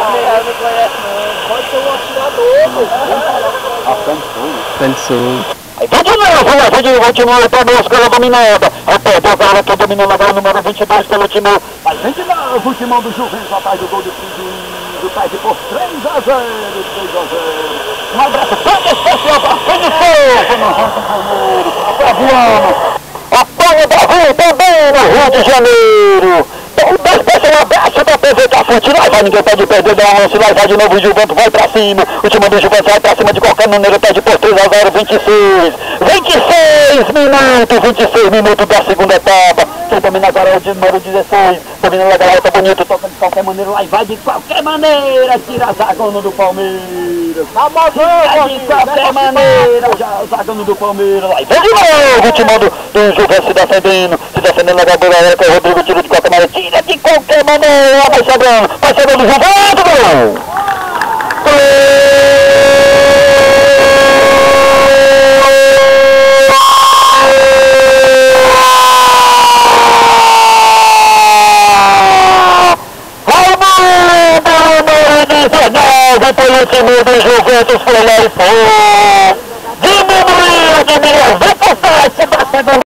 não conhece não. Pode ser um atirador, pô. Pensou. Aí vai de novo, vai de continua para a escola dominada. Aperta a bola, que dominando agora o número 22 pelo time. Vai vem de novo, o timão do Juventus atrás do gol do Prejuízo. Perde por 3-0, 3-0. Um abraço bem especial para Felipe. Apanha da rua também no Rio de Janeiro. Um abraço da TV Cafute, lá vai, ninguém pode perder, dá um lance, lá vai de novo o Juventus, vai pra cima, o time do Juventus vai pra cima de qualquer maneira, perde por 3-0, 26 minutos, 26 minutos da segunda etapa, quem domina agora é o número 16, dominando a galera, bonito, tocando de qualquer maneira, lá vai de qualquer maneira, tira a zagueiro do Palmeiras, de qualquer maneira, já o zagueiro do Palmeiras, lá vai de novo, o time do Juventus se defendendo agora, que é o Rodrigo, tira de qualquer maneira, tira de qualquer maneira, vai chegando o Juventus, gol! Raimundo, número 19, pelo time do Juventus, foi lá e foi!